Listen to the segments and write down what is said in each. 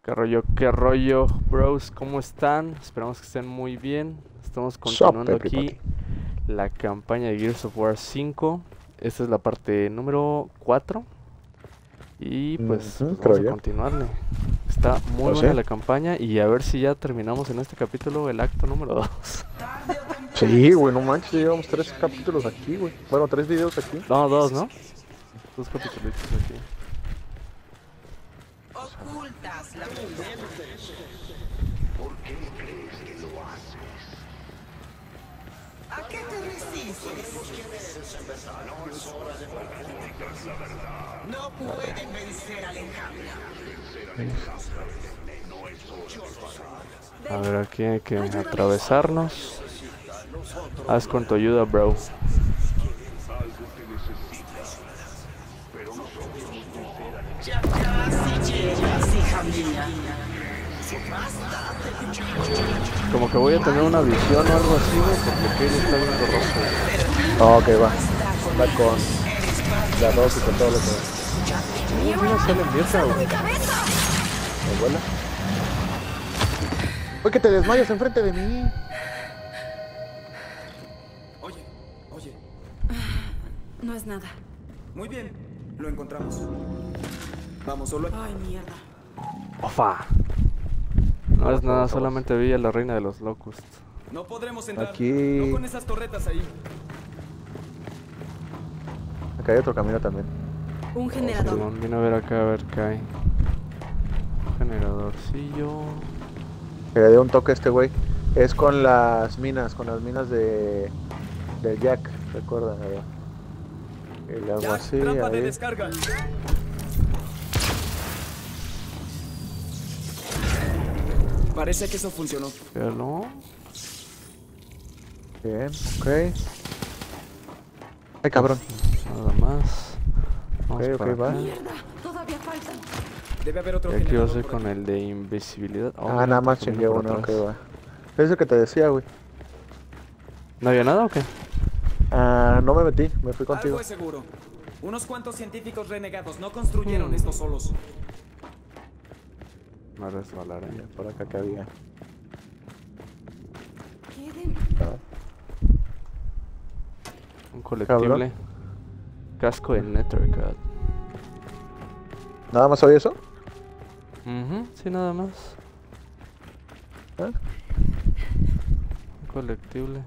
Qué rollo, bros? ¿Cómo están? Esperamos que estén muy bien. Estamos continuando aquí la campaña de Gears of War 5. Esta es la parte número 4. Y pues vamos a continuarle. Está muy buena la campaña y a ver si ya terminamos en este capítulo el acto número 2. Sí, güey, no manches, llevamos 3 capítulos aquí, güey. Bueno, 3 videos aquí. No, 2, ¿no? 2 capítulos aquí. Ocultas la verdad. ¿Por qué crees que lo haces? ¿A qué te resistes? No es hora de digas la verdad. No pueden vencer al enjambre. A ver, aquí hay que atravesarnos. Haz con tu ayuda, bro. Ya casi llegas, hija mía. Como que voy a tener una visión o algo así, güey, porque Kelly está viendo rojo. Ok, va. Va con la dos y con todo lo que... Mira, sale vieja, güey. ¿Me vuela? ¡Uy, que te desmayas enfrente de mí! Oye. No es nada. Muy bien, lo encontramos. Vamos, solo... Ay, mierda. Ofa. No es nada, solamente vi a la reina de los Locusts. No podremos entrar. Aquí. No con esas torretas ahí. Acá hay otro camino también. Un generador. Perdón, vine a ver acá a ver qué hay. Generadorcillo. Que le dé un toque a este güey. Es con las minas de Jack, recuerda, ¿verdad? El agua Jack, así, trampa de ahí. descarga. Parece que eso funcionó. Pero no. Bien, ok. Ay, cabrón. Nada más. Vamos Ok, para va. acá. Mierda. Todavía faltan. Debe haber otro Y aquí va a generador ser por con aquí. el de invisibilidad. Oh, Ah, mira, nada más otro chingué por uno, ok, atrás. va. Es el que te decía, güey. ¿No había nada o qué? Ah, no me metí, me fui contigo. Algo es seguro. Unos cuantos científicos renegados no construyeron esto solos. Me resbalaré. Mira, por acá que había. Queden. Un colectible. Casco de Nethercut. ¿Nada más hoy eso? Sí, nada más. ¿Eh? Un colectible.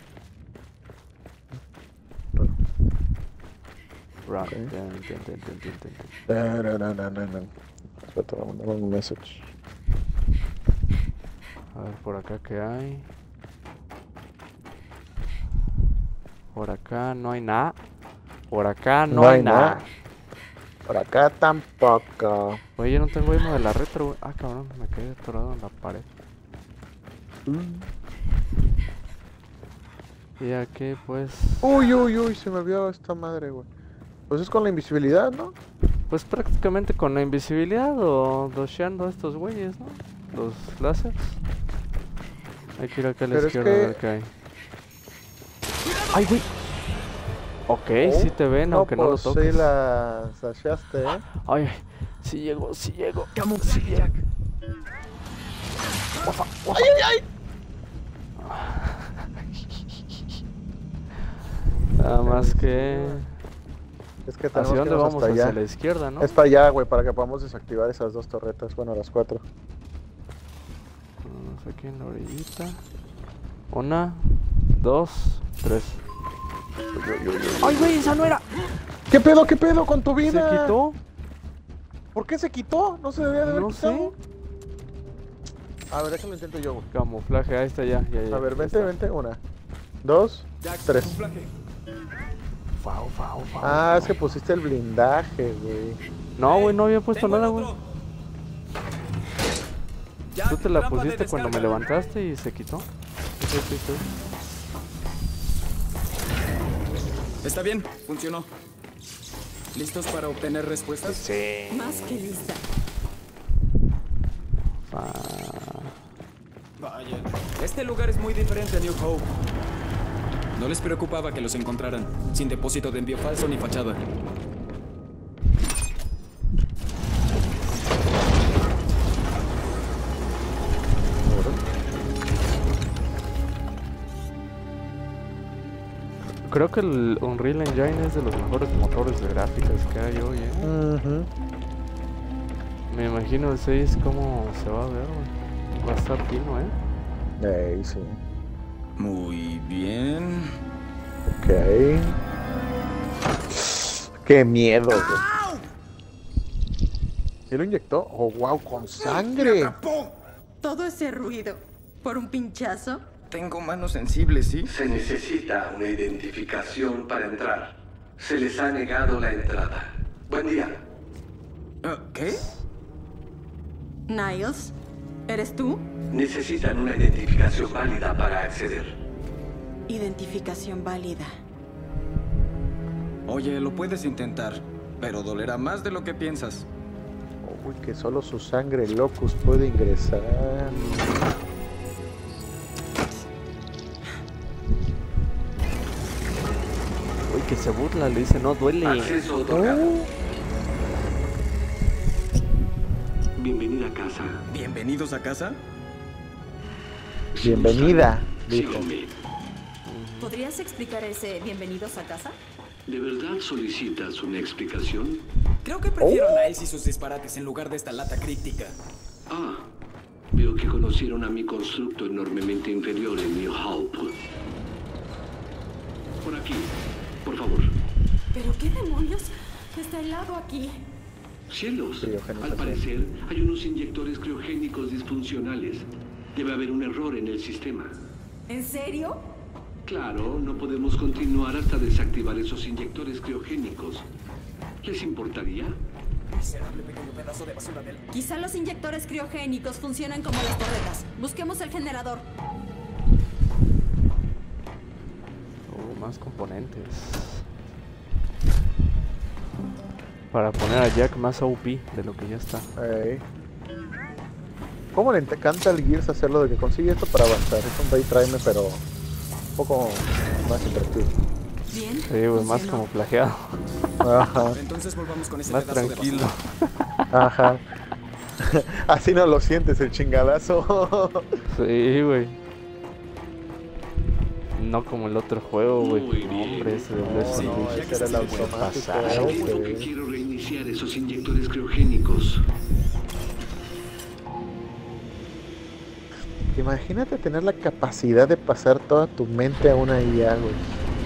Right. Ok. Ten. Espérate, vamos a mandar un message. A ver, por acá qué hay. Por acá no hay nada. Por acá no hay nada. Por acá tampoco. Oye, yo no tengo uno de la retro, güey. Ah, cabrón, me quedé atorado en la pared. Y aquí, pues... Uy, se me olvidó esta madre, güey. Pues es con la invisibilidad, ¿no? Pues prácticamente con la invisibilidad o dosheando a estos güeyes, ¿no? Los láseres. Hay que ir acá a la Pero es izquierda a que- ver qué hay. ¡Ay, güey! Ok, sí te ven, aunque no lo pues toques. sí la sacheaste, ¿eh? Ay, sí llego. Camuflaje, Jack. Nada más que... Es que ¿Hacia tenemos que dónde irnos vamos? hasta Hacia allá. la izquierda, ¿no? Es para allá, güey, para que podamos desactivar esas 2 torretas. Bueno, las 4. Vamos aquí en la orillita. 1, 2, 3. ¡Ay, güey! ¡Esa no era! ¿Qué pedo con tu ¿Se vida? quitó? ¿Por qué se quitó? No se debía de haber No quitado. sé. A ver, déjalo intento yo, güey. Camuflaje, ahí está ya. A ver, ya vente, está. vente. 1, 2, Jack, 3. camuflaje. Fau. Ah, es que pusiste el blindaje, güey. No, güey, no había puesto Tengo el nada, güey. otro. Jack, Tú te la trampa de pusiste cuando me descarga. levantaste y se quitó. Sí. Está bien, funcionó. ¿Listos para obtener respuestas? Sí. Más que lista. Vaya. Este lugar es muy diferente a New Hope. No les preocupaba que los encontraran, sin depósito de envío falso ni fachada. Creo que el Unreal Engine es de los mejores motores de gráficas que hay hoy, Me imagino el 6 cómo se va a ver, güey. Va a estar fino, Sí. Muy bien. Ok. Qué miedo, güey. ¿Sí lo inyectó? Oh, wow, con sangre. Todo ese ruido. ¿Por un pinchazo? Tengo manos sensibles, ¿sí? Se necesita una identificación para entrar. Se les ha negado la entrada. Buen día. ¿Qué? Niles, ¿eres tú? Necesitan una identificación válida para acceder. Identificación válida. Oye, lo puedes intentar, pero dolerá más de lo que piensas. Uy, que solo su sangre locus puede ingresar. Uy, que se burla, le dice, no duele. Acceso otorgado. Bienvenida a casa. ¿Bienvenidos a casa? Bienvenida, dijo. Síganme. ¿Podrías explicar ese bienvenidos a casa? ¿De verdad solicitas una explicación? Creo que prefiero a Niles y sus disparates en lugar de esta lata críptica. Ah, veo que conocieron a mi constructo enormemente inferior en New Hope. Por aquí, por favor. ¿Pero qué demonios? Está helado aquí. Cielos, Criogenización. al parecer hay unos inyectores criogénicos disfuncionales. Debe haber un error en el sistema. ¿En serio? Claro, no podemos continuar hasta desactivar esos inyectores criogénicos. ¿Les importaría? Miserable pequeño pedazo de basura del... Quizá los inyectores criogénicos funcionan como las torretas. Busquemos el generador. Más componentes. Para poner a Jack más OP de lo que ya está. Ey. ¿Cómo le encanta al Gears hacerlo de que consigue esto para avanzar? Es un Baytrime, pero un poco más interactivo. Bien. Sí, güey, más funcionó. como plagiado. Ajá, Entonces volvamos con ese Más pedazo tranquilo. de basura. ajá. Así no lo sientes el chingadazo. Sí, güey. No como el otro juego, güey. Muy No, bien. hombre, ese de Sí, no. ese era el automático. Seguro que quiero reiniciar esos inyectores criogénicos. Imagínate tener la capacidad de pasar toda tu mente a una IA, güey.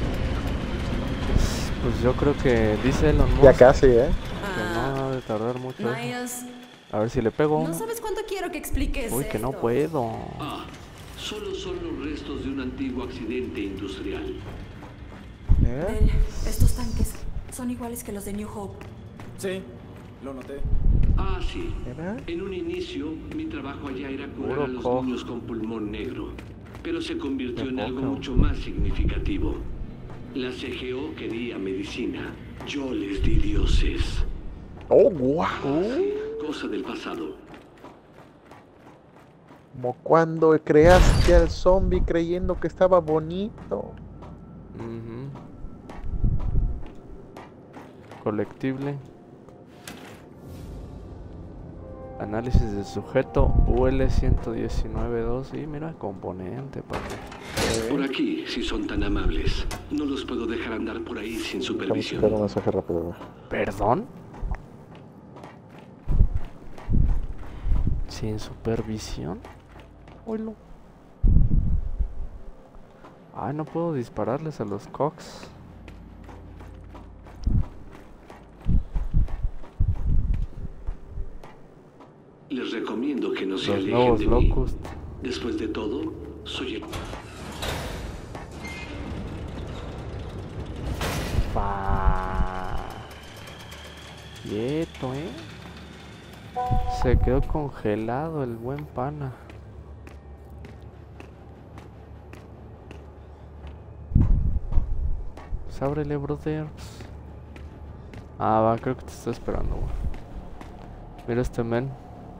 Pues yo creo que dice Elon Musk Ya casi, ¿eh? que no ha de tardar mucho. Niles, A ver si le pego. no sabes cuánto quiero que expliques. Uy, que no esto. puedo. Ah, solo son los restos de un antiguo accidente industrial. Ven, estos tanques son iguales que los de New Hope. Sí, lo noté. Ah, sí. ¿Era? En un inicio, mi trabajo allá era curar Puro a los cojo. niños con pulmón negro. Pero se convirtió Qué en algo poca. mucho más significativo. La CGO quería medicina. Yo les di dioses. Oh, guau. Sí, cosa del pasado. Como cuando creaste al zombie creyendo que estaba bonito. Ujú. Colectible. Análisis de sujeto UL-119-2. Y mira, componente, papi. Por aquí, si son tan amables. No los puedo dejar andar por ahí sin Vamos a supervisión. checar un mensaje rápido, güey. ¿Perdón? ¿Sin supervisión? Oilo. Ay, no puedo dispararles a los Cox. Les recomiendo que no se Los alejen nuevos de mí. Locust. Después de todo, soy el... Quieto, Se quedó congelado el buen pana. Pues ábrele, brothers. Ah, va, creo que te está esperando, güey. Mira este men.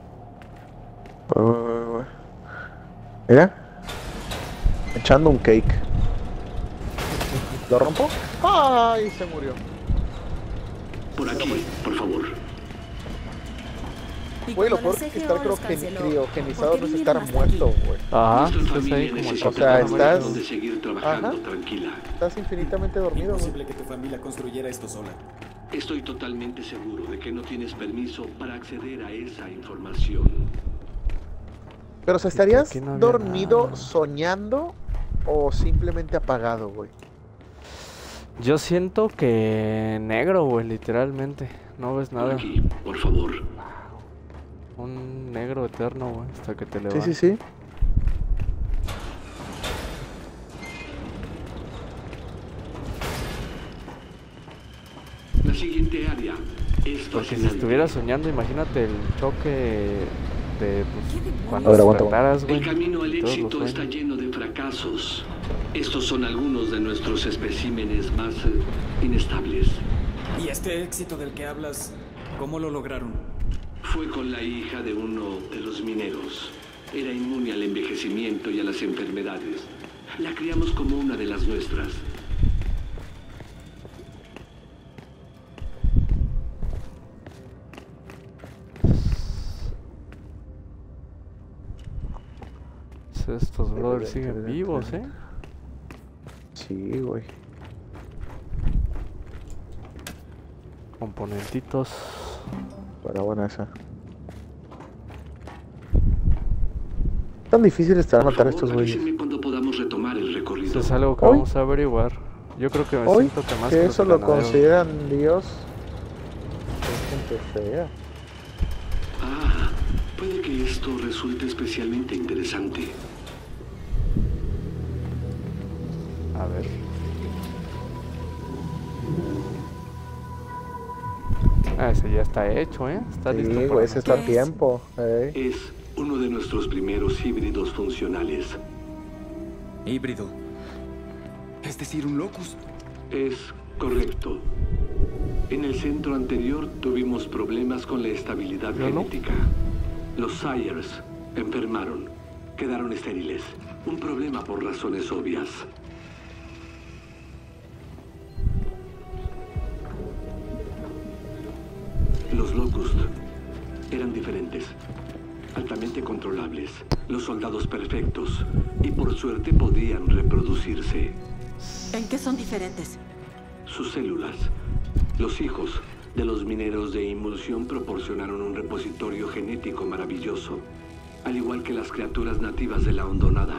Mira. Echando un cake. ¿Lo rompo? ¡Ay! Se murió. Por aquí, por favor. Y Güey, lo cuando peor la es que estar CGO los canceló, criogenizado ¿por qué no es vinieron estar hasta muerto, aquí? güey. Ajá, Nuestra estás familia ahí como necesita O sea, un lugar estás- donde seguir trabajando Ajá. tranquila. Estás infinitamente dormido, güey. Imposible que tu familia construyera esto sola. Estoy totalmente seguro de que no tienes permiso para acceder a esa información. Pero, o sea, ¿estarías aquí no había dormido nada. soñando o simplemente apagado, güey? Yo siento que negro, güey, literalmente. No ves Por nada. aquí, por favor. Un negro eterno, güey, hasta que te Sí, levantes. sí, sí. La siguiente área es Porque si fascinante. estuvieras soñando, imagínate el choque de pues, ¿Qué demonios? cuando A ver, aguanta, despertaras, güey. El camino al y todos los éxito está sueños. lleno de fracasos. Estos son algunos de nuestros especímenes más inestables. ¿Y este éxito del que hablas, cómo lo lograron? Fue con la hija de uno de los mineros. Era inmune al envejecimiento y a las enfermedades. La criamos como una de las nuestras. Estos brothers siguen vivos, Sí, güey. Componentitos. Para buena esa. Tan difícil estará Por matar a favor, estos güeyes. avísenme cuando podamos retomar el Eso recorrido. es algo que Hoy- vamos a averiguar. Yo creo que me Hoy, siento que más que los eso lo granaderos. consideran Dios. Es gente fea. Ah, puede que esto resulte especialmente interesante. A ver. Ah, ese ya está hecho, Está listo. Sí, para güey, ese está a ¿Qué es? tiempo. Es uno de nuestros primeros híbridos funcionales. Híbrido. Es decir, un locust. Es correcto. En el centro anterior tuvimos problemas con la estabilidad ¿Ya no? genética. Los Sires enfermaron, quedaron estériles. Un problema por razones obvias. Los Locust eran diferentes, altamente controlables, los soldados perfectos, y por suerte podían reproducirse. ¿En qué son diferentes? Sus células, los hijos de los mineros de emulsión, proporcionaron un repositorio genético maravilloso, al igual que las criaturas nativas de la hondonada.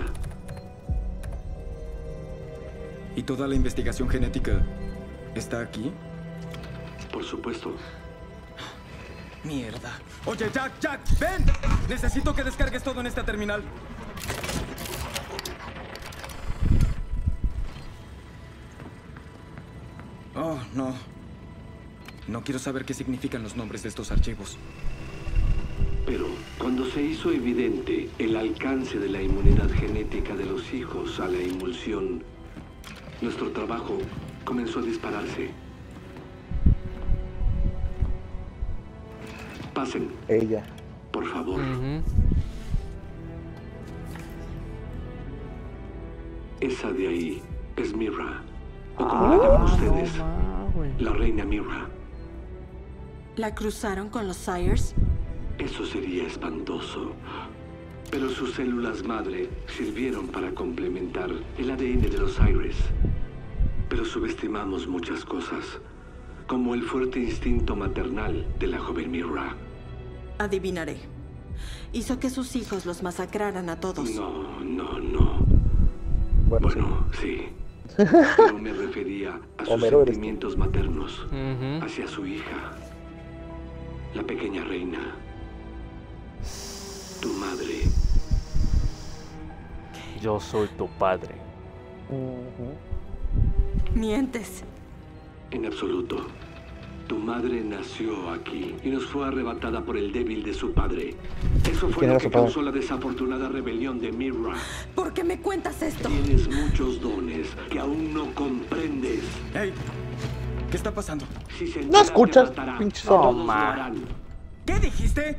¿Y toda la investigación genética está aquí? Por supuesto. Mierda. Oye, Jack, ven. Necesito que descargues todo en esta terminal. Oh, no. No quiero saber qué significan los nombres de estos archivos. Pero cuando se hizo evidente el alcance de la inmunidad genética de los hijos a la emulsión, nuestro trabajo comenzó a dispararse. Pasen, Ella. por favor. Ujú. Esa de ahí es Mira, o como la llaman ustedes, No, ma, güey. la reina Mira. ¿La cruzaron con los Sires? Eso sería espantoso. Pero sus células madre sirvieron para complementar el ADN de los Sires. Pero subestimamos muchas cosas, como el fuerte instinto maternal de la joven Mira. Adivinaré. Hizo que sus hijos los masacraran a todos. No. Bueno, sí. Bueno, sí. Pero me refería a sus Homero eres tú. sentimientos maternos Ujú. hacia su hija, la pequeña reina, tu madre. Yo soy tu padre. Ujú. Mientes. En absoluto. Tu madre nació aquí y nos fue arrebatada por el débil de su padre. Eso fue ¿Quién lo era que su padre? causó la desafortunada rebelión de Mira. ¿Por qué me cuentas esto? Tienes muchos dones que aún no comprendes. ¡Hey! ¿Qué está pasando? Si se ¿No entera, escuchas, te matará. pinche Todos sordo? lo Ma. harán. ¿Qué dijiste?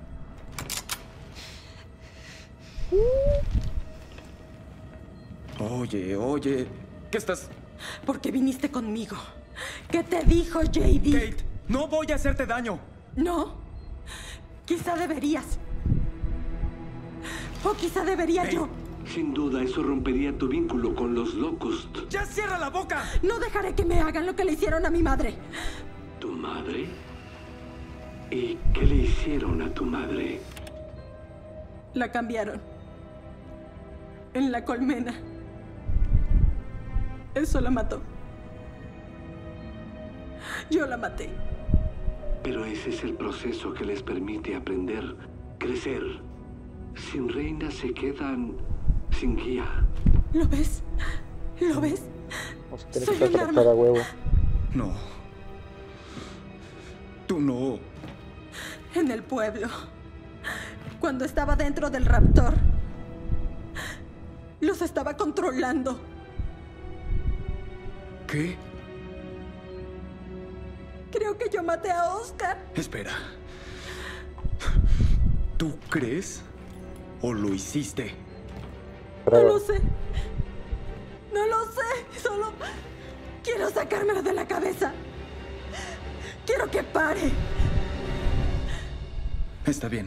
Oye, ¿qué estás...? Porque viniste conmigo. ¿Qué te dijo JD? Kate, no voy a hacerte daño. No. Quizá deberías. O quizá debería yo. Sin duda, eso rompería tu vínculo con los Locust. ¡Ya cierra la boca! No dejaré que me hagan lo que le hicieron a mi madre. ¿Tu madre? ¿Y qué le hicieron a tu madre? La cambiaron. En la colmena. Eso la mató. Yo la maté. Pero ese es el proceso que les permite aprender, crecer. Sin reina se quedan sin guía. ¿Lo ves? ¿Lo ves? O sea, tiene Soy que un estar arma. a huevo. No. Tú no. En el pueblo. Cuando estaba dentro del raptor. Los estaba controlando. ¿Qué? Creo que yo maté a Oscar. Espera. ¿Tú crees? ¿O lo hiciste? No Prueba. lo sé. No lo sé. Solo quiero sacármelo de la cabeza. Quiero que pare. Está bien.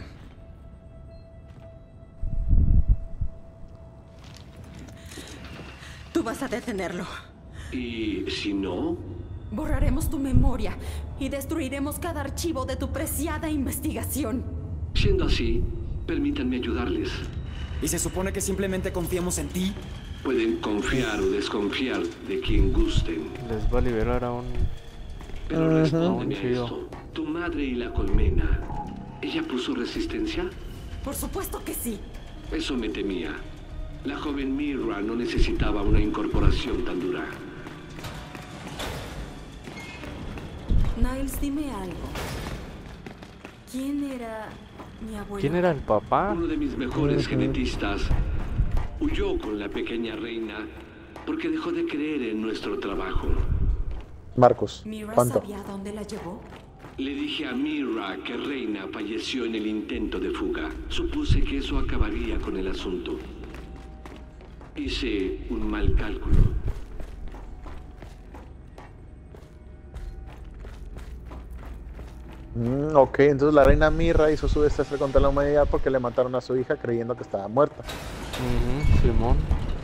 Tú vas a detenerlo. ¿Y si no? Borraremos tu memoria y destruiremos cada archivo de tu preciada investigación. Siendo así, permítanme ayudarles. ¿Y se supone que simplemente confiamos en ti? Pueden confiar o desconfiar de quien gusten. Les va a liberar a un... Pero respóndeme a chido. esto. ¿Tu madre y la colmena, ella puso resistencia? Por supuesto que sí. Eso me temía. La joven Mira no necesitaba una incorporación tan dura. Niles, dime algo. ¿Quién era mi abuelo? ¿Quién era el papá? Uno de mis mejores genetistas huyó con la pequeña reina porque dejó de creer en nuestro trabajo. Marcos, ¿Mira ¿cuánto? sabía dónde la llevó? Le dije a Mira que Reina falleció en el intento de fuga. Supuse que eso acabaría con el asunto. Hice un mal cálculo. Ok, entonces la reina Mirra hizo su desastre contra la humanidad porque le mataron a su hija creyendo que estaba muerta. Ujú, Simón.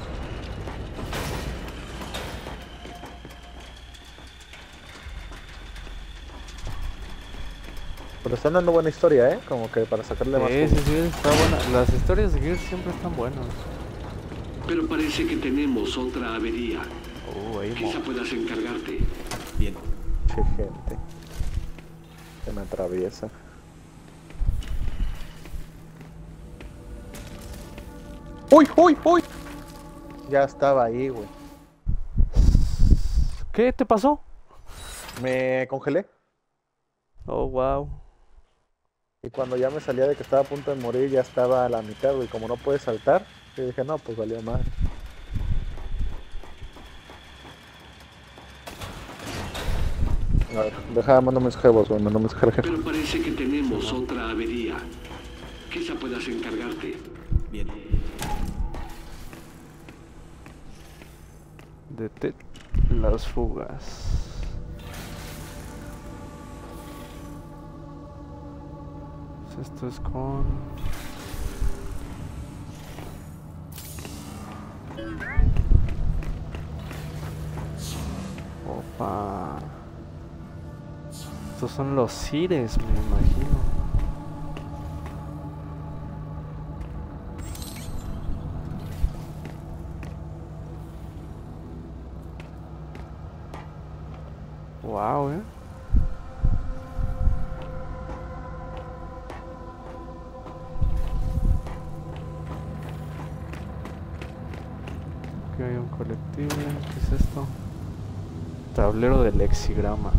Pero están dando buena historia, ¿eh? Como que para sacarle más Sí, jugo. sí, sí, está buena. Las historias de Gears siempre están buenas. Pero parece que tenemos otra avería. Ahí mo. Quizá puedas encargarte. Bien. Che, gente. Se me atraviesa. ¡Uy, uy, uy! Ya estaba ahí, güey. ¿Qué te pasó? Me congelé. Oh, wow. Y cuando ya me salía de que estaba a punto de morir, ya estaba a la mitad, güey. Como no puedes saltar, yo dije, no, pues valió madre. A ver, deja, mando mensaje de voz, güey. Mando mensaje al jefe. Pero parece que tenemos otra avería. Quizá puedas encargarte. Bien. Detect las fugas. Esto es con... Opa. Estos son los Cires, me imagino. Wow, Aquí hay un colectible. ¿Qué es esto? Tablero de lexigramas.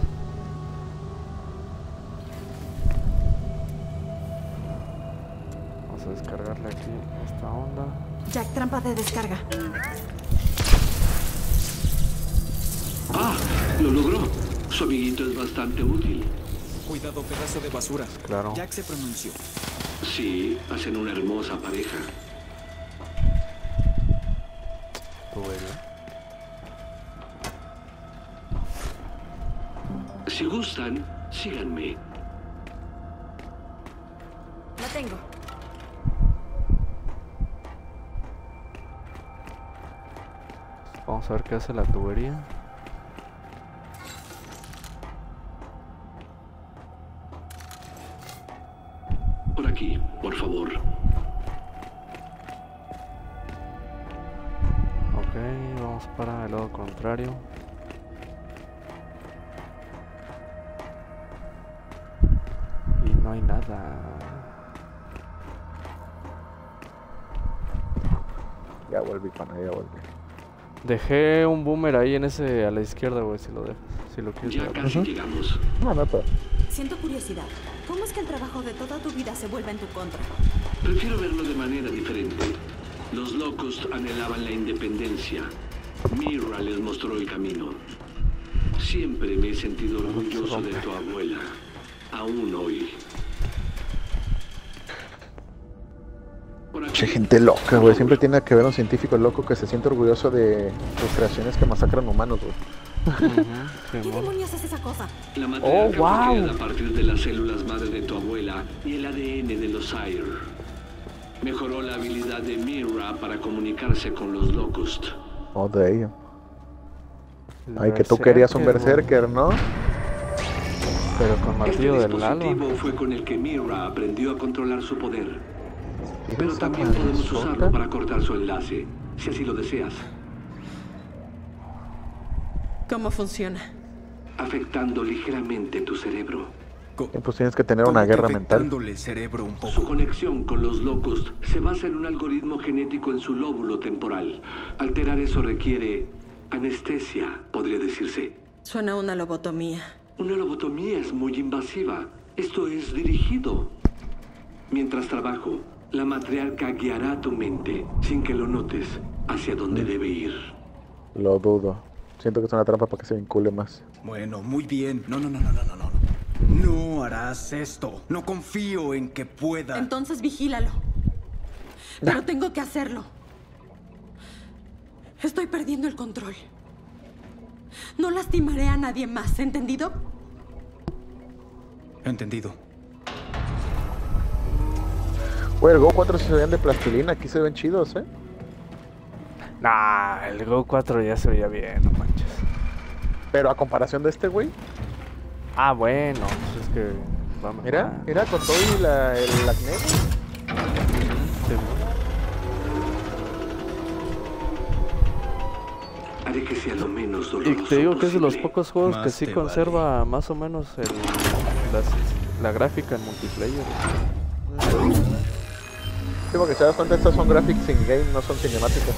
Vamos a descargarle aquí esta onda. Jack, trampa de descarga. ¡Ah! ¡Lo logró! Su amiguito es bastante útil. Cuidado, pedazo de basura. Claro. Jack se pronunció. Sí, hacen una hermosa pareja. Tú, güey. Si gustan, síganme. Vamos a ver qué hace la tubería. Por aquí, por favor. Ok, vamos para el lado contrario. Y no hay nada. Ya volví, pana, ya volví. Dejé un boomer ahí en ese a la izquierda, güey, si lo dejas. Si lo quieres Ya llevar. casi llegamos. No, no, pero... Siento curiosidad. ¿Cómo es que el trabajo de toda tu vida se vuelve en tu contra? Prefiero verlo de manera diferente. Los Locust anhelaban la independencia. Mira les mostró el camino. Siempre me he sentido orgulloso de tu abuela. Aún hoy. Por aquí. Che, gente loca, güey. Siempre tiene que haber un científico loco que se siente orgulloso de sus creaciones que masacran humanos, güey. ¿Qué demonios es esa cosa? La matriarca fue wow. creada a partir de las células madre de tu abuela y el ADN de los Sire. Mejoró la habilidad de Mira para comunicarse con los Locust. Oh, damn. Ay, que tú querías un berserker, ¿no? Pero con martillo Este del alma. dispositivo fue con el que Mira aprendió a controlar su poder. Pero Esa también podemos madresota. usarlo para cortar su enlace, si así lo deseas, ¿Cómo funciona? afectando ligeramente tu cerebro. Pues tienes que tener una guerra mental. Afectándole el cerebro un Su poco. conexión con los Locust se basa en un algoritmo genético en su lóbulo temporal. Alterar eso requiere anestesia, podría decirse. Suena a una lobotomía. Una lobotomía es muy invasiva. Esto es dirigido. Mientras trabajo, la matriarca guiará tu mente, sin que lo notes, hacia donde debe ir. Lo dudo. Siento que es una trampa para que se vincule más. Bueno, muy bien. No. No harás esto. No confío en que pueda. Entonces vigílalo. Pero tengo que hacerlo. Estoy perdiendo el control. No lastimaré a nadie más, ¿entendido? Entendido. Güey, el Go 4 se veían de plastilina. Aquí se ven chidos, ¿eh? Nah, el Go 4 ya se veía bien, no manches. Pero a comparación de este, güey. Ah, bueno, pues es que va mejor. Mira, con todo y el acné. Sí, Haré que sea lo menos y doloroso te digo que es de los posible. pocos juegos que Más sí te conserva más o menos la gráfica en multiplayer. Sí, porque si te das cuenta, estas son graphics in-game, no son cinemáticas.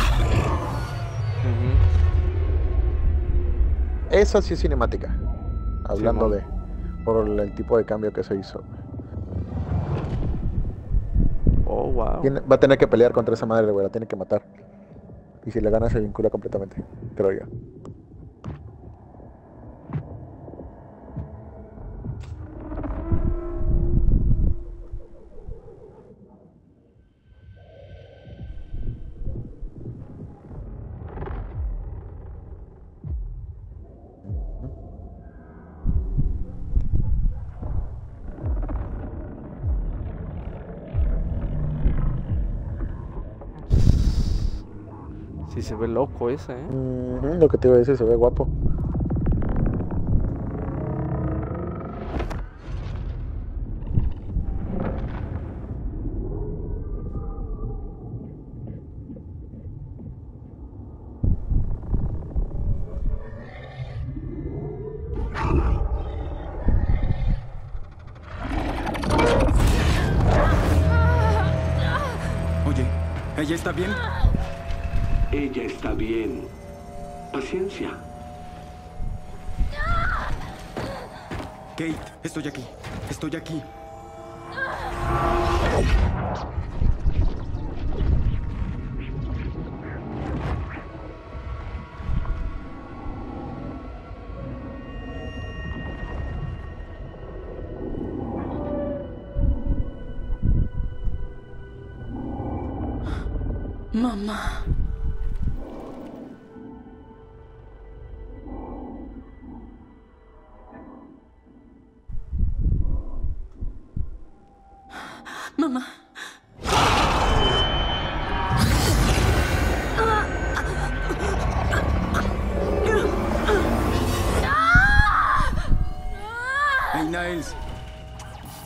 Ujú. Esa sí es cinemática. Hablando Simón. de... Por el tipo de cambio que se hizo. Oh, wow. Va a tener que pelear contra esa madre, güey. La tiene que matar. Y si le gana se vincula completamente, creo yo. Sí se ve loco ese, ¿eh? Lo que te iba a decir, se ve guapo. Oye, ¿ella está bien? Ella está bien. Paciencia. Kate, estoy aquí. Estoy aquí. Mamá. Mamá.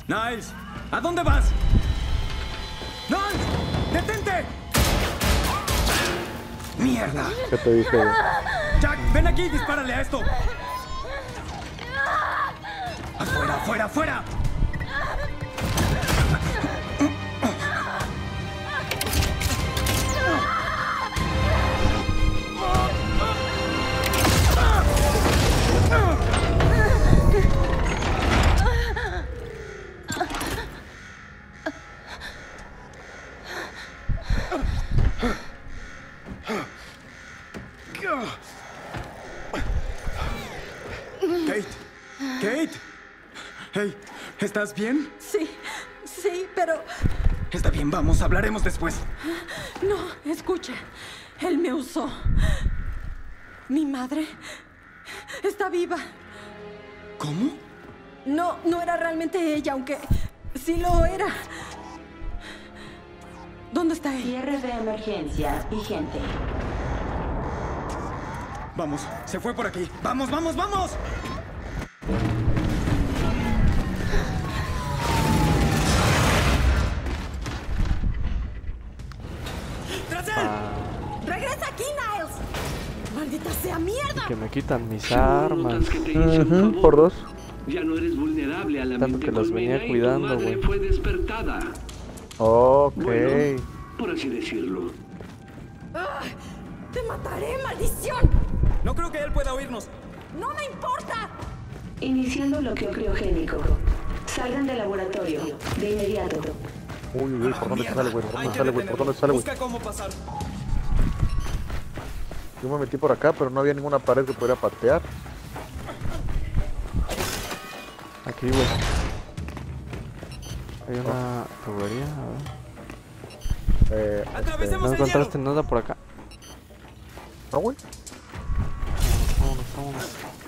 Niles, ¿a dónde vas? ¡Niles! ¡Detente! ¡Mierda! ¿Qué te dije? Jack, ven aquí y dispárale a esto. ¡Afuera, afuera, afuera! Kate. Kate. Hey, ¿estás bien? Sí, sí, pero... Está bien, vamos, hablaremos después. No, escuche. Él me usó. Mi madre está viva. ¿Cómo? No era realmente ella, aunque sí lo era. ¿Dónde está él? Cierre de emergencia vigente. Vamos, se fue por aquí. ¡Vamos, vamos, vamos! ¡Tras él! ¡Regresa aquí, Niles! ¡Maldita sea mierda! Que me quitan mis armas. Que te hice un favor. Por 2. Ya no eres vulnerable a la Tanto mente que los colmena venía y cuidando, tu madre güey. fue despertada. Ok. Bueno, por así decirlo. ¡Ah! ¡Te mataré, maldición! No creo que él pueda oírnos. ¡No me importa! Iniciando bloqueo criogénico. Salgan del laboratorio. De inmediato. Uy, uy, ¿por dónde sale, güey? ¿Por Hay dónde que sale, güey? ¿Por dónde sale, güey? Busca cómo pasar. Yo me metí por acá, pero no había ninguna pared que pudiera patear. Aquí, güey. Hay una tubería, a ver. Atravesemos ¿No el encontraste hielo. nada por acá? ¿No, güey? Vámonos, vámonos.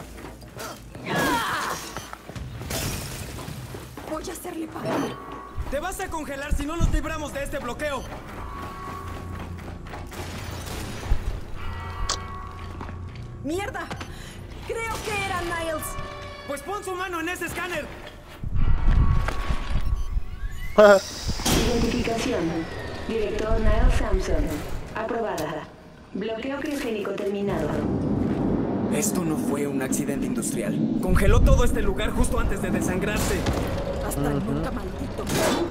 Voy a hacerle pagar. Te vas a congelar si no nos libramos de este bloqueo. ¡Mierda! Creo que era Niles. Pues pon su mano en ese escáner. Identificación. Director Niles Sampson. Aprobada. Bloqueo criogénico terminado. Esto no fue un accidente industrial. Congeló todo este lugar justo antes de desangrarse. Hasta nunca, maldito.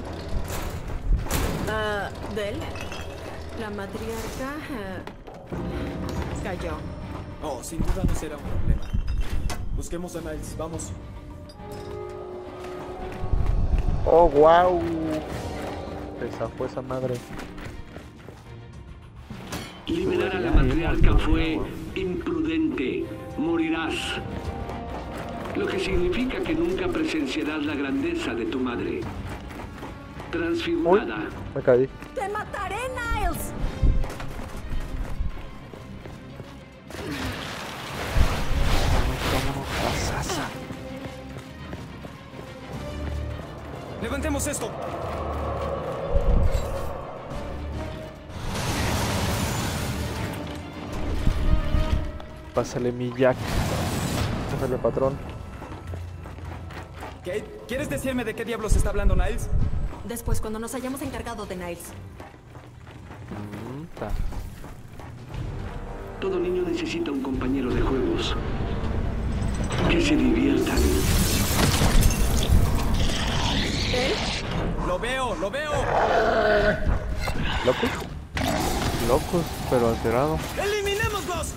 Del. La matriarca cayó. Oh, sin duda no será un problema. Busquemos a Niles, vamos. Oh, wow. Se zafó esa madre. Liberar a la matriarca fue imprudente. Morirás. Lo que significa que nunca presenciarás la grandeza de tu madre. Uy, Transfigurada. me caí. ¡Te mataré, Niles! Levantemos esto. Pásale mi Jack. Pásale, patrón. Kate, ¿quieres decirme de qué diablos está hablando Niles? Después, cuando nos hayamos encargado de Niles. Ta. Todo niño necesita un compañero de juegos. Que se diviertan. Lo veo, lo veo. ¿Loco? Locos, pero alterados. ¡Eliminémoslos!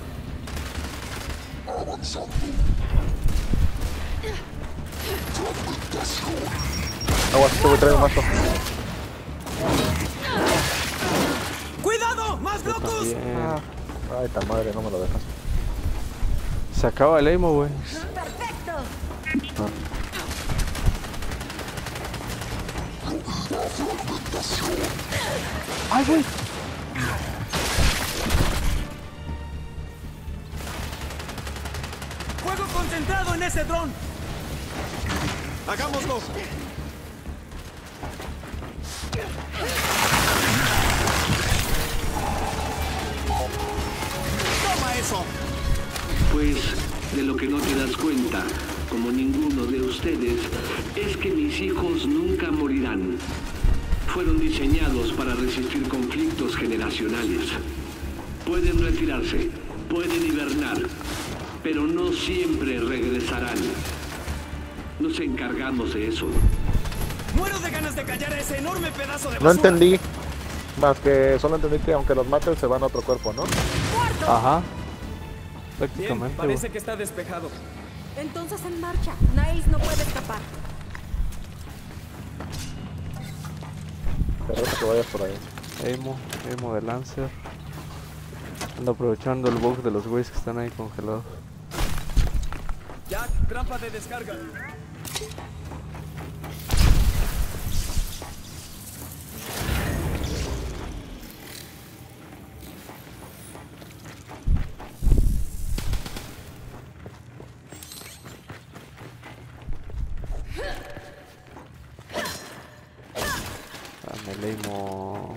Aguas, este güey trae un mazo. ¡Cuidado! ¡Más locos! Bien. Ay, ta madre, no me lo dejas. Se acaba el emo, güey. ¡Perfecto! ¡Ay, güey! ¡Fuego concentrado en ese dron! ¡Hagámoslo! ¡Toma eso! Pues, de lo que no te das cuenta, como ninguno de ustedes, es que mis hijos nunca morirán. Fueron diseñados para resistir conflictos generacionales. Pueden retirarse, pueden hibernar, pero no siempre regresarán. Nos encargamos de eso. Muero de ganas de callar a ese enorme pedazo de basura. No entendí. Más que solo entendí que aunque los maten se van a otro cuerpo, ¿no? Ajá. Bien, Prácticamente, parece güey. que está despejado. Entonces en marcha. Niles no puede escapar. Espero que vayas por ahí. Emo de Lancer. Ando aprovechando el bug de los güeyes que están ahí congelados. Jack, trampa de descarga. Dame el Emo.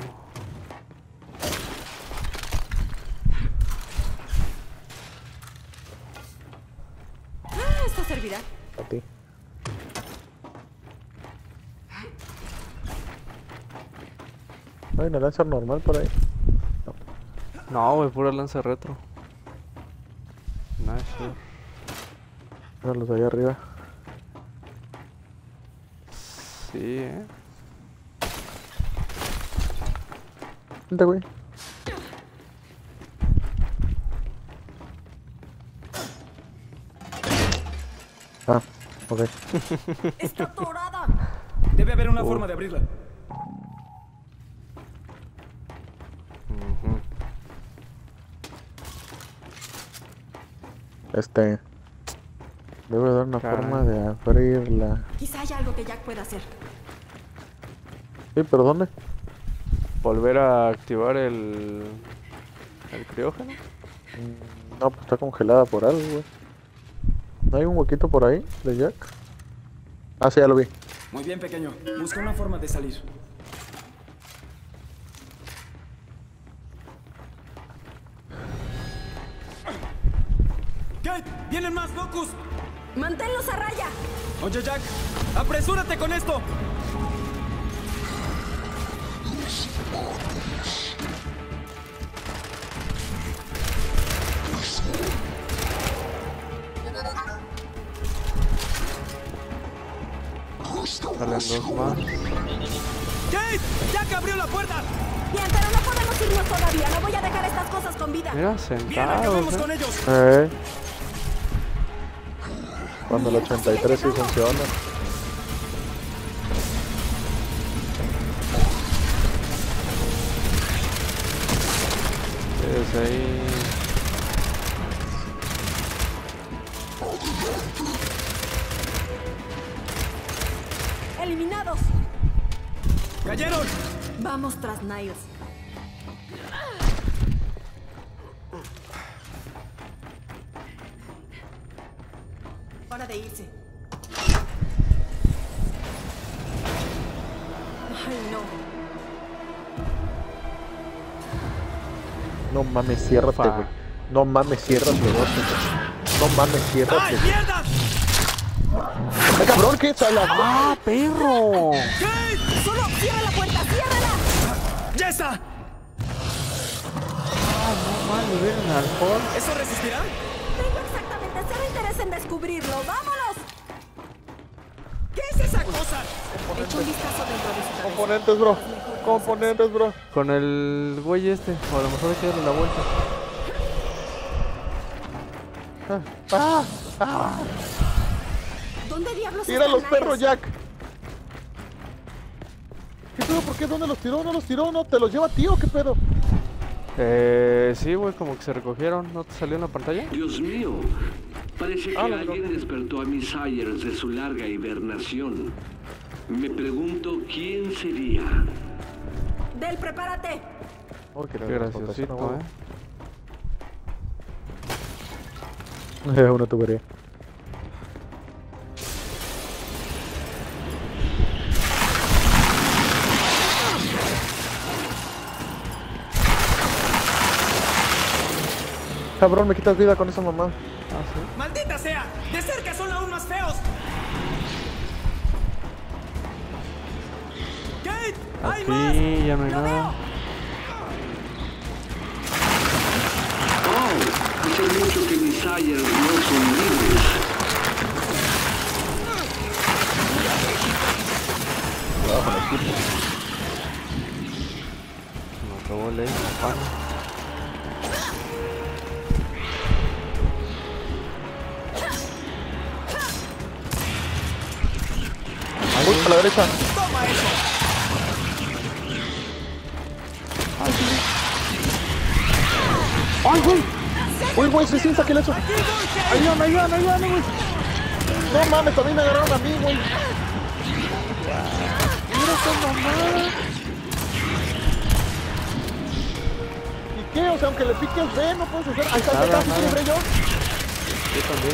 Esto servirá. A ti. ¿No hay una lanza normal por ahí? No, güey, pura lanza retro. Nice. No, los de allá arriba. Sí, Vente, güey. Ah, ok. Está atorada. Debe haber una forma de abrirla. Ujú. Debe dar una Caray. forma de abrirla. Quizá haya algo que Jack pueda hacer. Sí, pero ¿dónde? Volver a activar el criógeno. No, pues está congelada por algo, güey. ¿No hay un huequito por ahí de Jack? Ah, sí, ya lo vi. Muy bien, pequeño. Busca una forma de salir. Kate, vienen más locus. ¡Manténlos a raya! Oye, Jack, apresúrate con esto. Salen dos más. Kate, Jack abrió la puerta. Bien, pero no podemos irnos todavía. No voy a dejar estas cosas con vida. Mira, Bien, sentados. acabemos con ellos. Cuando el 83 sí funciona. Es ahí. ¡Eliminados! ¡Cayeron! Vamos tras Niles. Hora de irse. Ay, no. No mames, ciérrate, güey. No mames, ciérrate, güey. No mames, ciérrate. ¡Ay, mierda! ¡Ay, cabrón, qué sala! ¡Ah, perro! ¡Kate! ¡Solo cierra la puerta! ¡Ciérrala! ¡Ya está! No mames, ¿vieron al Hulk? ¿Eso resistirá? Tengo exactamente cero interés en descubrirlo. ¡Vámonos! ¿Qué es esa cosa? Echo un vistazo dentro de su cabeza. Componentes, bro. Componentes, bro. Con el güey este, o a lo mejor hay que darle la vuelta. ¿Dónde diablos Tira está los Niles? perros, Jack. ¿Qué pedo? ¿Por qué? ¿Dónde los tiró? ¿No los tiró? ¿No te los lleva, tío? ¿Qué pedo? Sí, güey, como que se recogieron. ¿No te salió en la pantalla? Dios mío, parece que alguien despertó a mis Sayers de su larga hibernación. Me pregunto quién sería. Del, prepárate. Oh, qué Qué graciosito, Una tubería. Cabrón, me quitas vida con esa mamá. Ah, sí. ¡Maldita sea! ¡De cerca son aún más feos! ¡Kate! ¡Hay más! Aquí ya no hay nada. Oh, hace mucho que mis Ayers no son libres. Me acabó de leer la pana. Uy, a la derecha. ¡Toma eso! ¡Ay, güey! ¡Uy, güey! ¡Sí, saqué el hecho! ¡Ayúdame, güey! No mames, también me agarraron a mí, güey. ¡Mira esta mamada! ¿Y qué? O sea, aunque le piques B, no puedes hacer... Ahí está, casi libre yo. Yo también.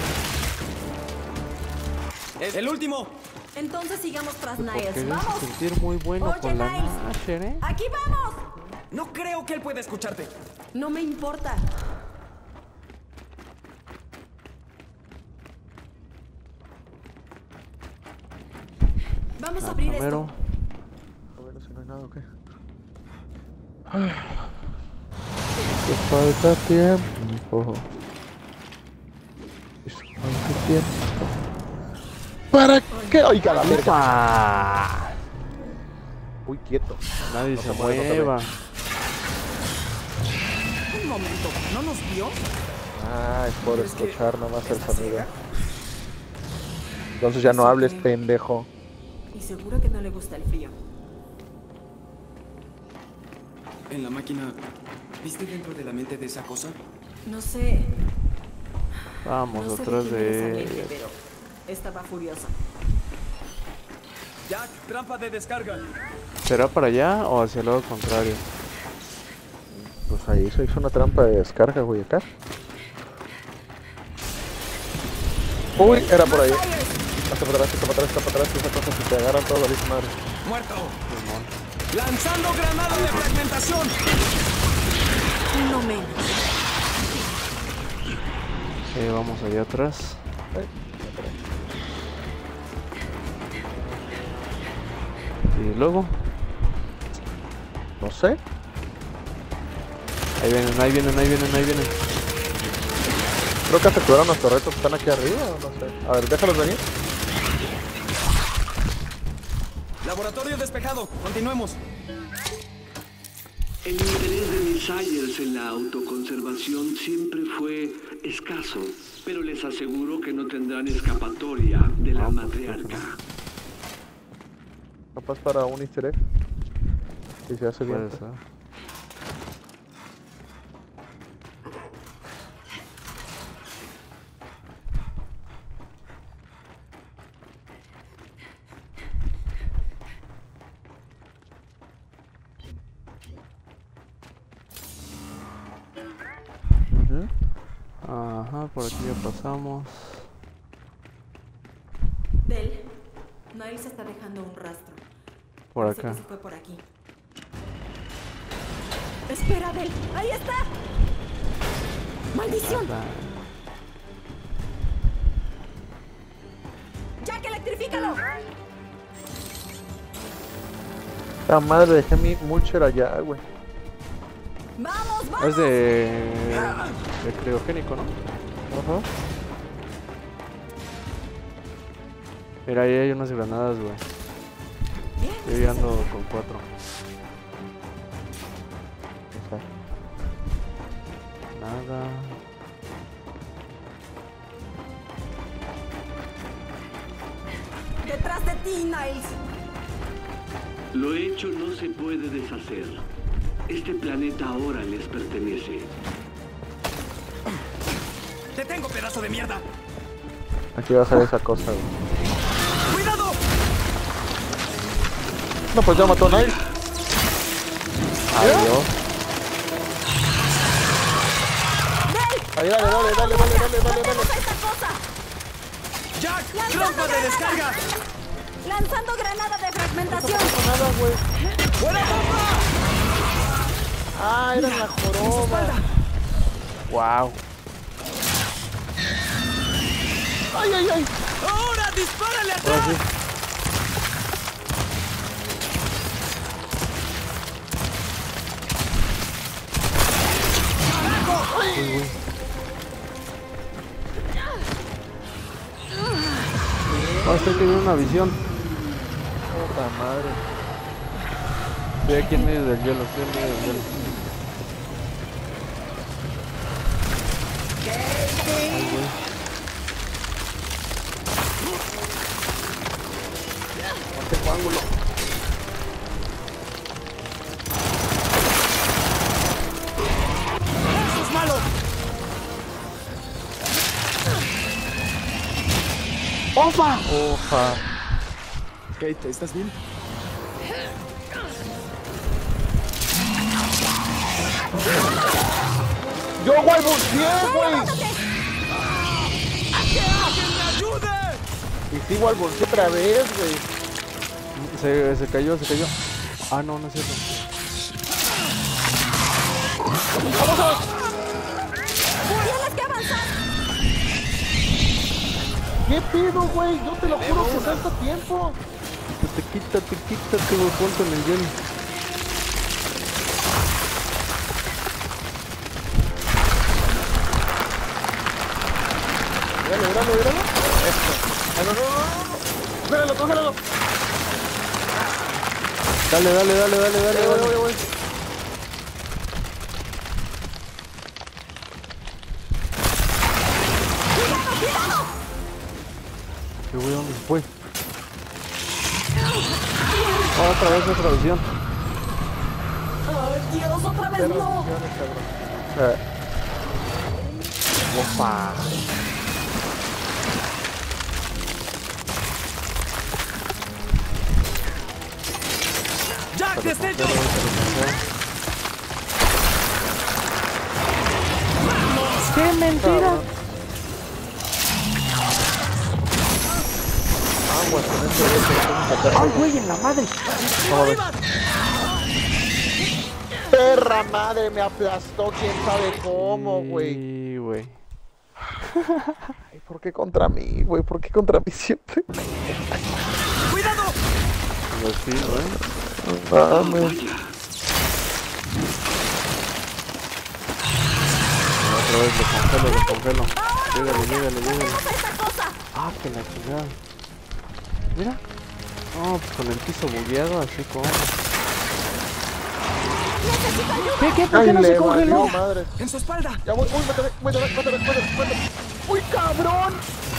¡Es el último! Entonces sigamos tras Porque Niles. debes ¡Vamos! sentir muy bueno Oye, con la Niles. Nasher, ¿eh? ¡Aquí vamos! No creo que él pueda escucharte. No me importa. Vamos a abrir Primero. esto. A ver si no hay nada, ¿o qué? Que falta tiempo. Falta tiempo. ¿Para qué? ¡Oiga, la verga! ¡Upa! Uy, quieto. Nadie se se mueve, no se mueva. Un momento, ¿no nos vio? Ah, es por ¿Crees que escuchar nomás el está sonido. ciega? Entonces ya no Sí, hables, que- pendejo. Y seguro que no le gusta el frío. En la máquina, ¿viste dentro de la mente de esa cosa? No sé. Vamos, No sé atrás quién era esa de... mente, pero estaba furiosa. Jack, trampa de descarga. ¿Será para allá o hacia el lado contrario? Pues ahí se hizo una trampa de descarga, güey, acá. Uy, era por ahí. Está para atrás, esa cosa si te agarran todo, la misma madre. ¡Muerto! ¡Lanzando granada de fragmentación! No menos. Vamos allá atrás. Y luego... No sé. Ahí vienen. Creo que afectaron los torretos que están aquí arriba, o no sé. A ver, déjalos venir. Laboratorio despejado. Continuemos. El interés de mis Ayers en la autoconservación siempre fue escaso, pero les aseguro que no tendrán escapatoria de la matriarca. Capaz para un easter egg. Si se hace bien. Puede ser. Ujú. Ajá, por aquí ya pasamos. Del, Niles está dejando un rastro. Por Parece acá. que se fue por aquí. Espera, Del. ¡Ahí está! ¡Maldición! ¡Jack, electrifícalo! La madre, dejé mi mulcher allá, güey. ¡Vamos, vamos! Es de criogénico, ¿no? Ajá. Mira, ahí hay unas granadas, güey. Bien, Yo ya ando con 4. Nada. ¡Detrás de ti, Niles! Lo hecho no se puede deshacer. Este planeta ahora les pertenece. ¡Te tengo, pedazo de mierda! Aquí va a ser esa cosa, güey. ¡Cuidado! No, pues ya mató a Niles. Adiós. Ahí, dale. ¡Vamos a esa cosa! ¡Jack! ¡Lanzando ¡Trampa de descarga! granada! ¡Lanzando granada de fragmentación! Nada, güey. ¡Buena bomba! Ah, era la joroba. Wow. ¡Ay, ay, ay! ¡Ahora dispárale Ahora atrás! sí. Uy, uy. Oh, estoy teniendo una visión. Puta madre. Estoy aquí en medio del hielo, estoy en medio del hielo. Ay, güey. No tengo ángulo. ¡Eso es malo! ¡Ofa! Oja. Kate, ¿estás bien? ¡Yo, güey, volteé, güey! ¡Que alguien me ayude! Y sigo al bolsillo otra vez, güey. Se cayó, se cayó. Ah, no, no es cierto. ¡Tienes que avanzar! ¿Qué pedo, güey? Yo te lo juro que tanto tiempo. Quítate, güey, ponte en el hielo. Míralo. Esto. Ah, no. Cógelo. Dale. Voy. ¿Qué güey, dónde se fue? Otra visión. ¡Ay, Dios, otra vez no! Opa. ¡Jack, destello! ¡Qué mentira! Aguas con este. ¡Ay, güey, en la madre! ¡Arriba! Perra madre, me aplastó, quién sabe cómo, güey. Sí, güey. Ay, ¿por qué contra mí, güey? ¿Por qué contra mí siempre? ¡Cuidado! Pues sí, güey. Mames. Otra vez lo congelo. Llégale. ¡Esta cosa! Ah, que la chingada. Mira. No, pues con el piso bugueado, así como. ¿Qué? ¿Por Ay, qué no se le congeló? valió madre. ¡En su espalda! Ya voy, mátame. ¡Uy, cabrón!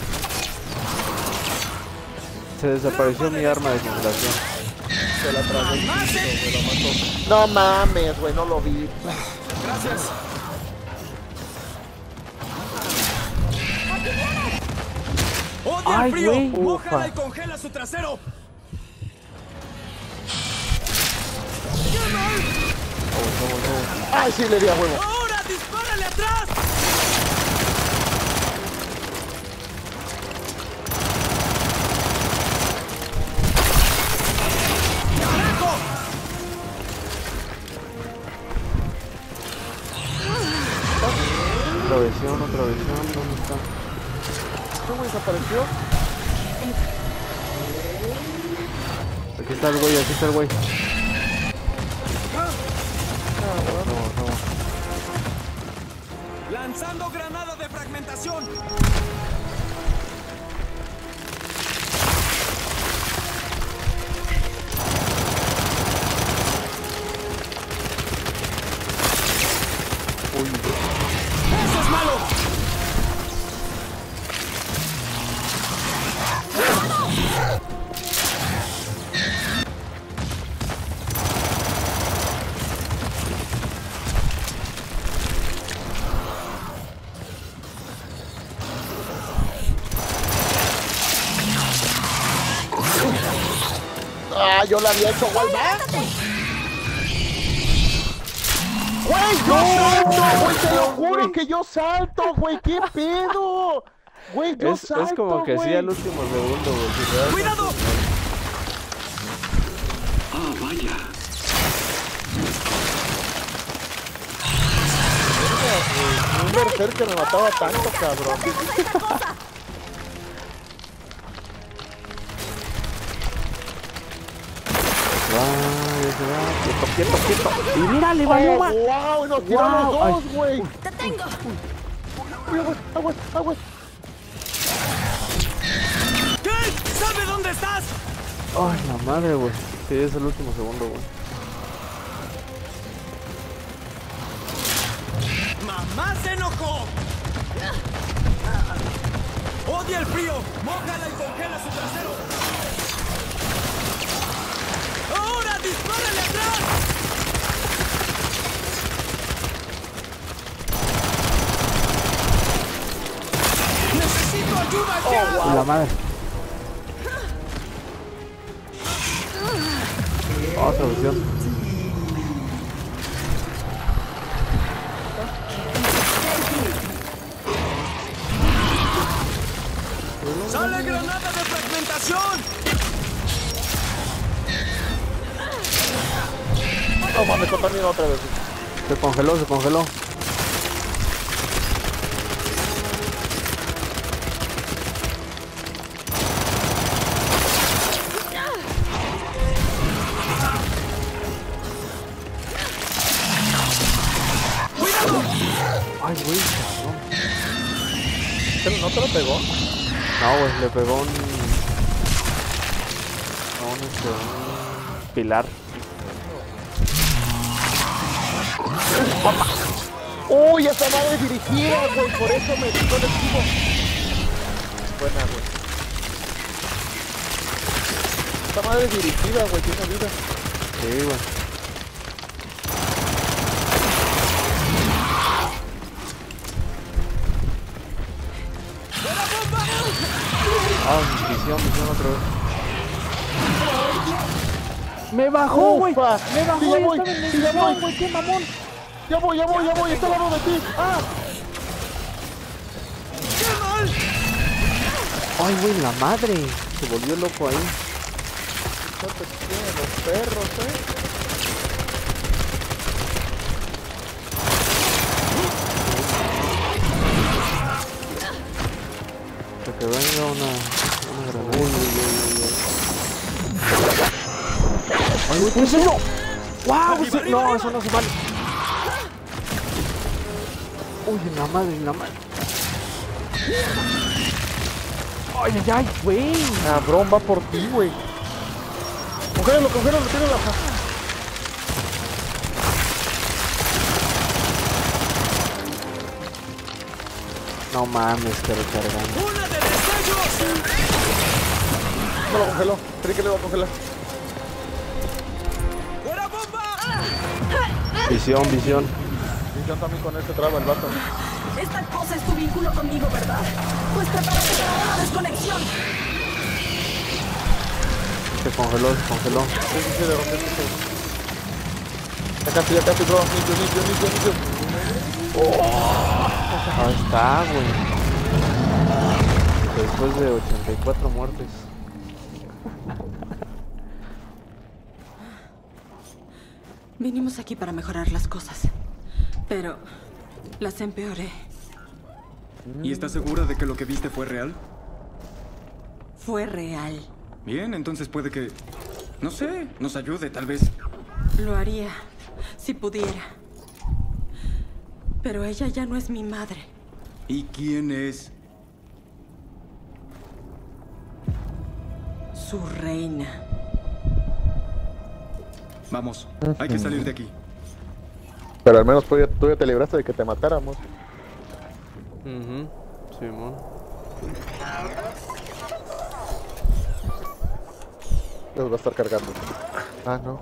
Se desapareció mi arma de congelación. Se la tragó el piso, güey, lo mató. No mames, güey, no lo vi. Gracias. ¡Odia Ay, el frío! güey. ¡Mójala Ufa. y congela su trasero! Ay, sí, le di a huevo. ¡Ahora dispárale atrás! ¡Carajo! Otra visión, ¿dónde está? ¿Este güey desapareció? Aquí está el güey. ¡Lanzando granada de fragmentación! ¡Eso es malo! Ah, yo la había hecho, güey. Güey, yo salto, güey, te lo juro que yo salto, güey, qué pedo. Güey, yo salto, Es como que sí güey. al último segundo, güey. Si te das ¡Cuidado! Ah, vaya. Un berserker me mataba tanto, cabrón. se va. Quieto. Y mira, le valió más. ¡Wow! ¡Nos tiró los dos, güey! ¡Te tengo! ¡Agua! ¿Qué? ¿Sabe dónde estás? Ay, la madre, güey. Sí, es el último segundo, güey. ¡Mamá se enojó! ¡Odia el frío! ¡Mójala y congela su trasero! ¡Ahora dispárale atrás! ¡Necesito ayuda ya! La madre. Otra visión. ¡Sale granada de fragmentación! No mames, también otra vez. Se congeló. Ay, güey, cabrón. ¿Pero no te lo pegó? No, güey, le pegó un pilar. ¡Uy, esa madre dirigida, güey! Por eso me quitó el esquivo. Buena, güey. Esta madre dirigida, güey, tiene vida. Sí, güey. Ah, visión otra vez. Me bajó, güey. Ufa. Me bajó, Sí, ya voy, estaba en sí, ya visión, voy. güey. Qué mamón. Ya voy, está al lado de ti. ¡Ah! Ay, güey, la madre. Se volvió loco ahí. No te tienen los perros, Que venga una granada. Ay, güey, ¿qué es eso? ¡Wow! No, eso no se vale. Uy, en la madre. Ay, güey. Cabrón, va por ti, güey. Congélalo, tiene la... No mames, que recargando. ¡Una de destellos! No lo congeló. Creí que le iba a congelar. ¡Fuera bomba! Visión. Y yo también con este traba el vato. Esta cosa es tu vínculo conmigo, ¿verdad? Pues prepárate para una desconexión. Se congeló. Sí, de romper esto. Ya casi, bro. Limpio. Ahí está, güey. Después de 84 muertes. Vinimos aquí para mejorar las cosas, pero las empeoré. ¿Y estás segura de que lo que viste fue real? Fue real. Bien, entonces puede que... No sé, nos ayude, tal vez. Lo haría si pudiera. Pero ella ya no es mi madre. ¿Y quién es? Su reina. Vamos, hay que salir de aquí. Pero al menos tú ya te libraste de que te matáramos. Simón. Los va a estar cargando. Ah, no.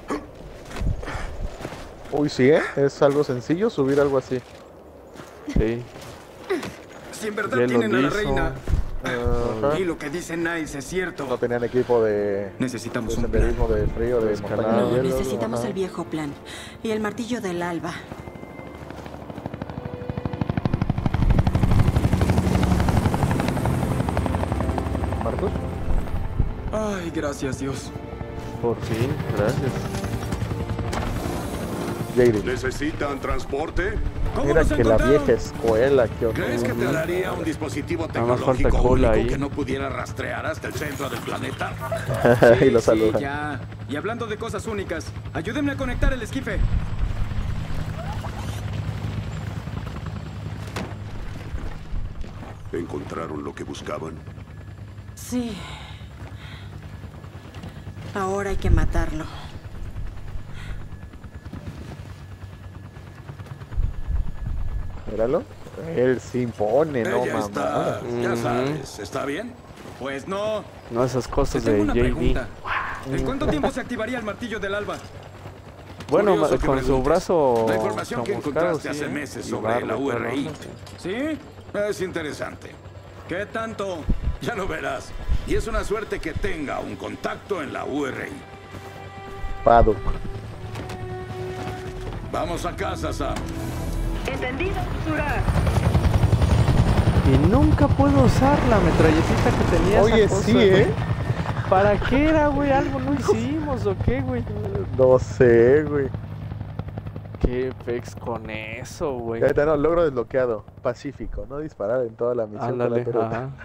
Uy, sí, ¿eh? Es algo sencillo subir algo así. Sí. Si en verdad Hielo tienen a la liso. reina. Ajá. Y lo que dice Nice es cierto. No tenían equipo de Necesitamos un plan. senderismo, de frío, de montaña No, de hielo. necesitamos ajá. el viejo plan. Y el martillo del alba. ¿Marcos? Ay, gracias Dios. Por fin, gracias. JD. ¿Necesitan transporte? ¿Cómo Mira nos que la encontraron? vieja escuela, qué ¿Crees que te daría un dispositivo Nada más falta tecnológico cola único ahí. que no pudiera rastrear hasta el centro del planeta? Y lo Sí, saluda. ya. Y hablando de cosas únicas, ayúdenme a conectar el esquife. ¿Encontraron lo que buscaban? Sí. Ahora hay que matarlo. Míralo. Él se impone, no Ella está, mamá. ya sabes, ¿está bien? Pues no. No esas Te cosas de tengo una JD. pregunta. ¿En cuánto tiempo se activaría el martillo del alba? Bueno, Curioso que con su preguntes. brazo La información que chamuscado, encontraste sí, hace meses y sobre barba la y toda URI. onda, sí. ¿Sí? Es interesante. ¿Qué tanto? Ya lo verás. Y es una suerte que tenga un contacto en la URI. Paddock. Vamos a casa, Sam. Entendido, Surar. Y nunca puedo usar la metralletita que tenía Oye, esa cosa, sí, güey. ¿eh? ¿Para qué era, güey? ¿Algo no hicimos o qué, güey? No sé, güey. ¿Qué pex con eso, güey? Ya está, no, logro desbloqueado. Pacífico, no disparar en toda la misión. con la Ándale, pelota. ajá.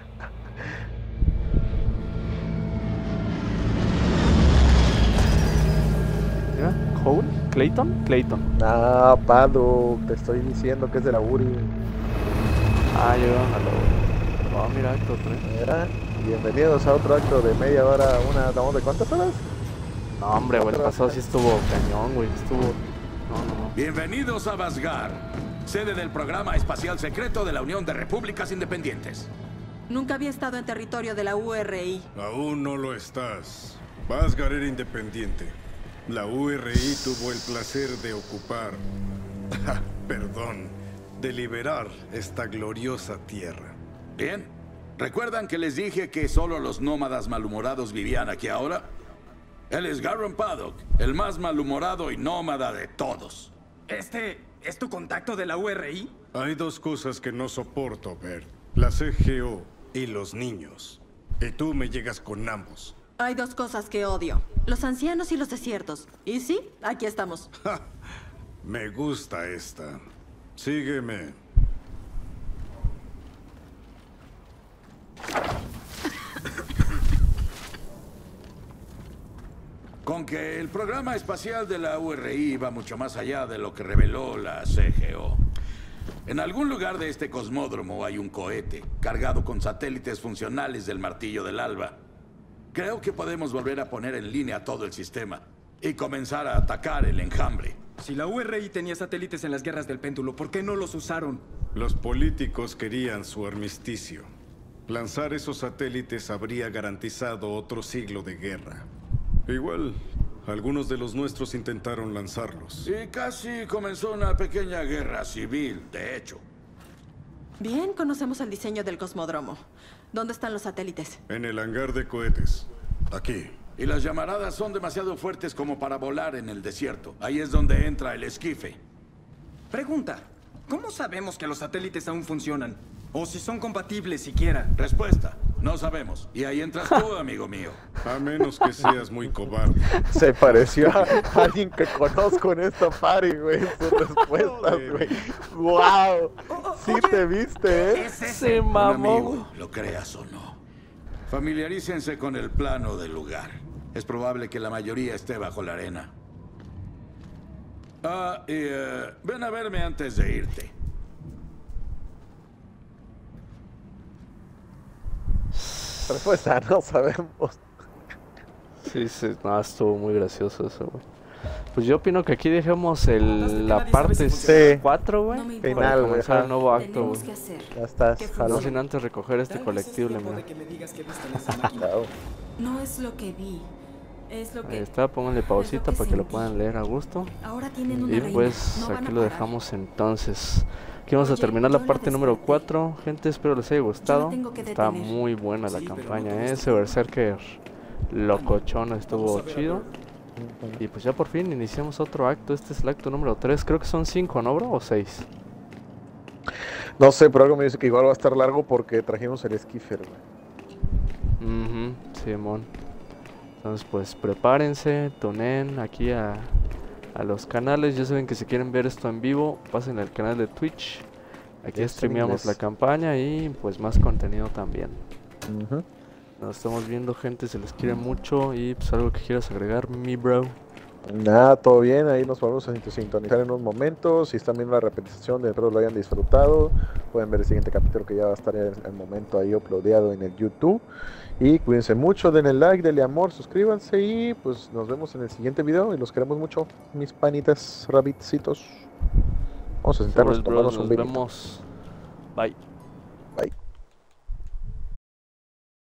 Mira, Cole, Clayton, Clayton. Ah, Paddock, te estoy diciendo que es de la URI. Ah, llegaron a lo... Oh, mira, acto 3. Mira, bienvenidos a otro acto de media hora, ¿estamos de cuántas horas? No, hombre, güey, el pasado sí estuvo cañón, güey. Estuvo... No. Bienvenidos a Vasgar, sede del programa espacial secreto de la Unión de Repúblicas Independientes. Nunca había estado en territorio de la URI. Aún no lo estás. Vasgar era independiente. La URI tuvo el placer de ocupar... perdón, de liberar esta gloriosa tierra. Bien. ¿Recuerdan que les dije que solo los nómadas malhumorados vivían aquí ahora? Él es Garron Paddock, el más malhumorado y nómada de todos. ¿Este es tu contacto de la URI? Hay dos cosas que no soporto, Bert. La CGO y los niños. Y tú me llegas con ambos. Hay dos cosas que odio. Los ancianos y los desiertos. Y sí, aquí estamos. Me gusta esta. Sígueme. Con que el programa espacial de la URI va mucho más allá de lo que reveló la CGO. En algún lugar de este cosmódromo hay un cohete cargado con satélites funcionales del martillo del alba. Creo que podemos volver a poner en línea todo el sistema y comenzar a atacar el enjambre. Si la URI tenía satélites en las guerras del péndulo, ¿por qué no los usaron? Los políticos querían su armisticio. Lanzar esos satélites habría garantizado otro siglo de guerra. Igual, algunos de los nuestros intentaron lanzarlos. Y casi comenzó una pequeña guerra civil, de hecho. Bien, conocemos el diseño del cosmódromo. ¿Dónde están los satélites? En el hangar de cohetes. Aquí. Y las llamaradas son demasiado fuertes como para volar en el desierto. Ahí es donde entra el esquife. Pregunta, ¿cómo sabemos que los satélites aún funcionan? O si son compatibles siquiera. Respuesta, no sabemos. Y ahí entras tú, amigo mío. A menos que seas muy cobarde. Se pareció a alguien que conozco en esta party, güey. Sus respuestas, güey. ¡Wow! Sí te viste, ¿eh? Se Un mamó. amigo, lo creas o no. Familiarícense con el plano del lugar. Es probable que la mayoría esté bajo la arena. Ven a verme antes de irte. Respuesta, no sabemos. Sí, no, estuvo muy gracioso eso, güey. Pues yo opino que aquí dejemos que la nadie parte sabe si funciona. 4, güey, No me para importa. comenzar Ajá. el nuevo acto, güey. que hacer. Ya estás, ¿Qué jaló. No sin antes recoger este colectible, mira. que me digas que viste en esa máquina. Chao. No es lo que vi. Es lo Ahí que... está, pónganle pausita para que lo puedan leer a gusto. Ahora tienen una Y reina. pues No van aquí a lo parar. dejamos entonces. Aquí vamos a Oye, terminar la yo la parte número desperté. 4. Gente, espero les haya gustado. tengo que Está detener. muy buena la Sí, pero no campaña, tuviste ese Berserker locochón estuvo Vamos a ver, chido. Y pues ya por fin iniciamos otro acto. Este es el acto número 3. Creo que son 5, ¿no, bro? ¿O 6? No sé, pero algo me dice que igual va a estar largo porque trajimos el esquifer, güey. Simón. Entonces pues prepárense, tonen aquí a a los canales. Ya saben que si quieren ver esto en vivo, pasen al canal de Twitch. Aquí streameamos la campaña y pues más contenido también. Nos estamos viendo, gente, se les quiere mucho. Y pues algo que quieras agregar, mi bro. Nada, todo bien, ahí nos vamos a sintonizar en unos momentos. Si están viendo la repetición, espero lo hayan disfrutado. Pueden ver el siguiente capítulo que ya va a estar en el momento ahí uploadeado en el YouTube. Y cuídense mucho, denle like, denle amor, suscríbanse y pues nos vemos en el siguiente video. Y los queremos mucho, mis panitas, rabitcitos. Vamos a sentarnos y tomarnos un vinito. Nos vemos. Bye.